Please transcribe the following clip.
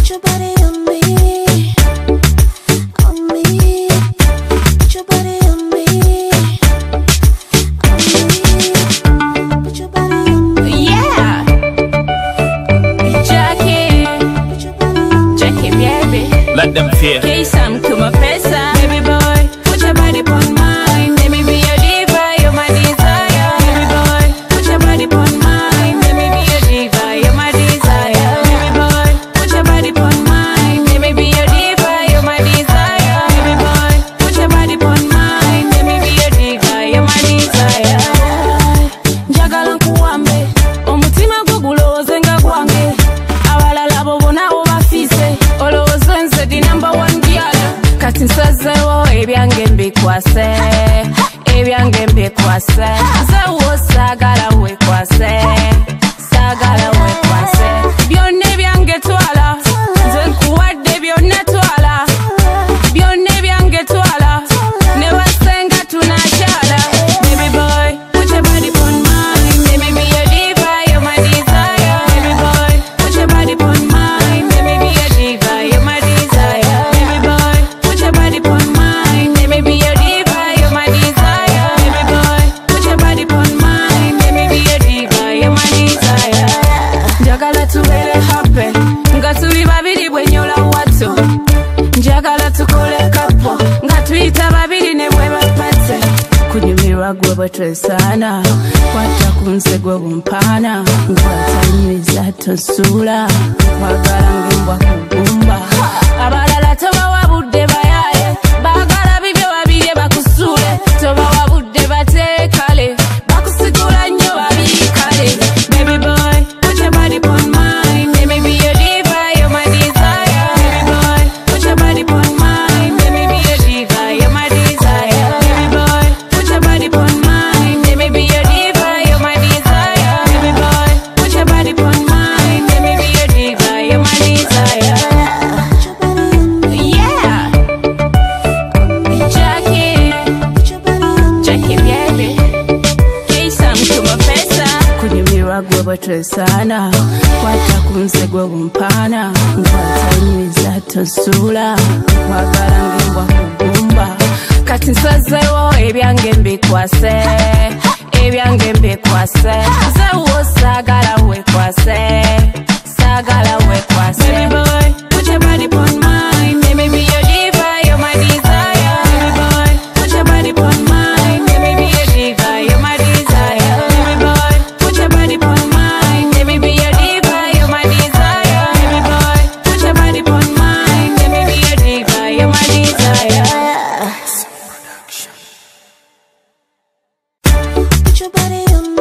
Put your body on me, on me. Put your body on me, on me. Put your body on me. Yeah, Jackie, Jackie baby. Let them feel. K-Sam to my pesa, baby boy. Put your body on mine. Let me be your diva, you're my desire. Baby boy, put your body on mine. Let me be your diva, you're my desire. Baby boy, put your body on mine. Let me be your diva, you're my desire. Baby boy, put your body on mine. Let me be your diva, you're my desire. Njagala nkuwambe, omutima gwo gulowoze nga gwange. Abalala bo bonna bo bafise, olowooza nze di number one girl. Kati nsazeewo ebyange mbikwase, ebyange mbikwase. Nze wo saagala wekwase, saagala wekwase. Byonna ebyange twala, nze nkuwadde byonna twala. Byonna ebyange twala, ne basenga tunakyala. Baby boy, put your body on mine. Let me be your diva, you're my desire. Baby boy, put your body on mine. Let me be your diva, you're my desire. Baby boy, put your body on mine. Let me be your diva, you're my desire. Baby boy, put your body on mine. Let me be your diva, you're my desire. Njagala tubeere happy, nga tuli babiri bwenyola watto. Njagala tukole kapo, nga tuyita babiri ne bwe bapatse. Kunyumirwa gwe bwe twesaana, kwata ku nsego bumpaana. Nkwatanyiriza tosuula, nkwagala ng'embwa ku ggumba. Abalala tobawabudde bayaaye, baagala bibyo babirye bakusuule. Tobawabudde bateekale, bakusigula nnyo babiikale. Baby boy, put your body on mine. Let me be your diva, you're my desire. Baby boy, put your body on mine. Let me be your diva, you're my desire. Baby boy, put your body on mine. Let me be your diva, you're my desire. Baby boy, put your body on mine. Let me be your diva, you're my desire. Yeah, Jackie, Jackie baby. K-Sam to my pesa. Kunyumirwa gwe bwe twesaana, kwata ku nsego bumpaana. Nkwatanyiriza tosuula, nkwagala ng'embwa ku ggumba. Kati nsazeewo ebyange mbikwase, ebyange mbikwase. Nze wo saagala wekwase, saagala wekwase. Baby boy, put your body on mine. Let me be your diva, you're my desire. Baby boy, put your body on mine. Let me be your diva, you're my desire. Baby boy, put your body on mine. Let me be your diva, you're my desire. Baby boy, put your body on mine. Let me be your diva, you're my desire. Put your body on